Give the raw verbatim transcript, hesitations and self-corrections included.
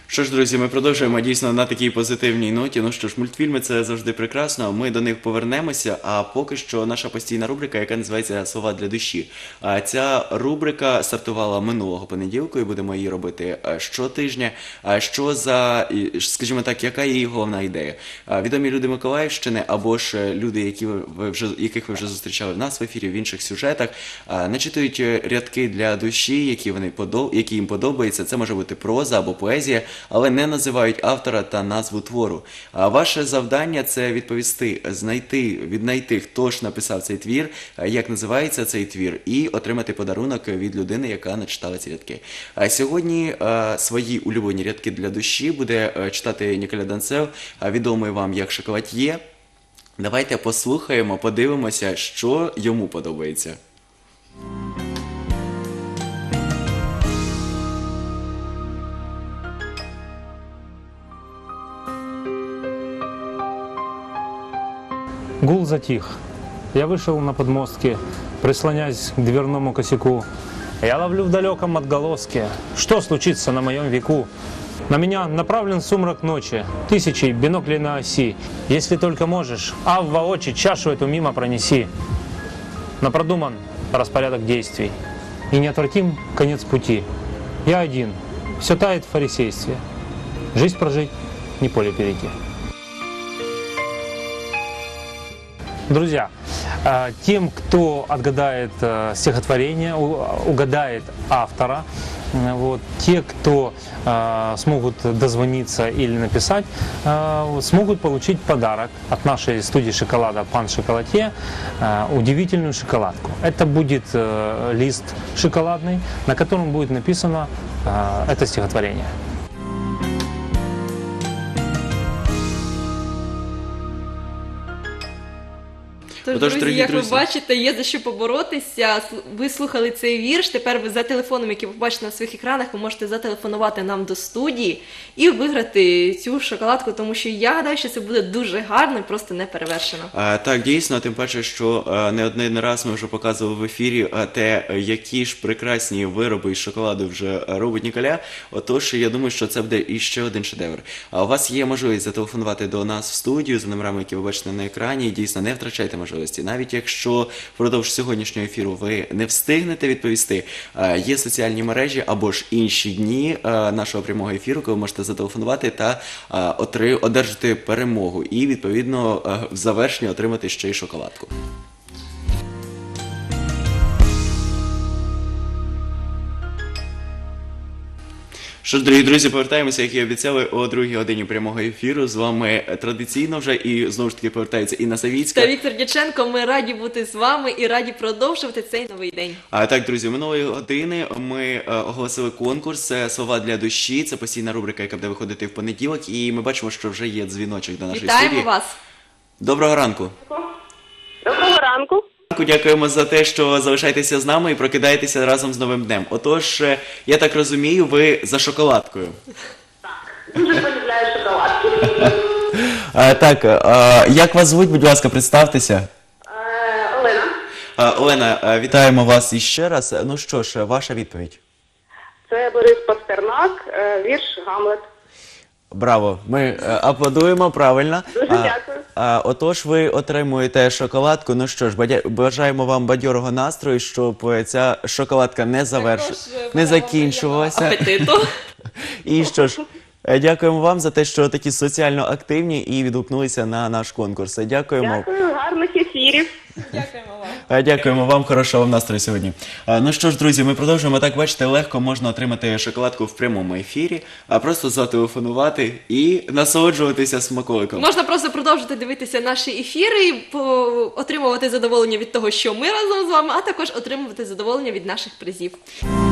Що ж, друзі, ми продовжуємо дійсно на такій позитивній ноті. Ну що ж, мультфільми – це завжди прекрасно, ми до них повернемося, а поки що наша постійна рубрика, яка називається «Слова для душі». А ця рубрика стартувала минулого понеділку і будемо її робити щотижня. А що за, скажімо так, яка її головна ідея? Відомі люди Миколаївщини або ж люди, які ви вже, яких ви вже зустрічали в нас в ефірі, в інших сюжетах, начитують рядки для душі, які, вони подоб... які їм подобаються. Це може бути проза або поезія, але не називають автора та назву твору. А ваше завдання – це відповісти, знайти, віднайти, хто ж написав цей твір, як називається цей твір, і отримати подарунок від людини, яка начитала ці рядки. А сьогодні а, свої улюблені рядки для душі буде а, читати Ніколя Данцев, а, відомий вам як Шоколад'є. Давайте послухаємо, подивимося, що йому подобається. Гул затих. Я вышел на подмостки, прислонясь к дверному косяку. Я ловлю в далеком отголоске, что случится на моем веку. На меня направлен сумрак ночи, тысячи биноклей на оси. Если только можешь, а в воочи чашу эту мимо пронеси. Но продуман распорядок действий, и неотвратим конец пути. Я один, все тает в фарисействе. Жизнь прожить, не поле перейти. Друзья, тем, кто отгадает стихотворение, угадает автора, вот, те, кто смогут дозвониться или написать, смогут получить подарок от нашей студии шоколада «Пан Шоколадье», удивительную шоколадку. Это будет лист шоколадный, на котором будет написано это стихотворение. Тож, друзі, друзі, як ви бачите, є за що поборотися. Ви слухали цей вірш, тепер ви за телефоном, який ви бачите на своїх екранах, ви можете зателефонувати нам до студії і виграти цю шоколадку, тому що я гадаю, що це буде дуже гарно і просто неперевершено. А, так, дійсно, тим паче, що а, не один раз ми вже показували в ефірі а, те, які ж прекрасні вироби із шоколаду вже робить Ніколя. Отож, я думаю, що це буде іще один шедевр. А у вас є можливість зателефонувати до нас в студію за номерами, які ви бачите на екрані, і дійсно не втрачайте можливість. Навіть якщо впродовж сьогоднішнього ефіру ви не встигнете відповісти, є соціальні мережі або ж інші дні нашого прямого ефіру, коли ви можете зателефонувати та одержати перемогу і, відповідно, в завершенні отримати ще й шоколадку. Що ж, дорогі друзі, повертаємося, як і обіцяли, о другій годині прямого ефіру. З вами традиційно вже і, знову ж таки, повертається Інна Савіцька. Та Віктор Дяченко. Ми раді бути з вами і раді продовжувати цей новий день. А так, друзі, минулої години ми а, оголосили конкурс «Слова для душі». Це постійна рубрика, яка буде виходити в понеділок. І ми бачимо, що вже є дзвіночок до нашої Вітаємо студії. вас. Доброго ранку. Доброго ранку. Дякуємо за те, що залишаєтеся з нами і прокидаєтеся разом з новим днем. Отож, я так розумію, ви за шоколадкою. Так, дуже полюбляю шоколадки. А, так, а, як вас звуть, будь ласка, представтеся. Е, Олена. А, Олена, вітаємо вас іще раз. Ну що ж, ваша відповідь. Це Борис Пастернак, е, вірш «Гамлет». Браво, ми е, аплодуємо, правильно. Дуже А, дякую. а, отож, ви отримуєте шоколадку. Ну що ж, бадя- бажаємо вам бадьорого настрою, щоб е, ця шоколадка не заверш... не закінчувалася. Апетиту. І що ж, е, дякуємо вам за те, що такі соціально активні і відгукнулися на наш конкурс. Дякуємо. Дякую, гарних ефірів. Дякуємо вам. Е, Дякуємо вам, хорошого вам настрою сьогодні. Е, Ну що ж, друзі, ми продовжуємо. Так, бачите, легко можна отримати шоколадку в прямому ефірі, а просто зателефонувати і насолоджуватися смаколиком. Можна просто продовжити дивитися наші ефіри і по- отримувати задоволення від того, що ми разом з вами, а також отримувати задоволення від наших призів.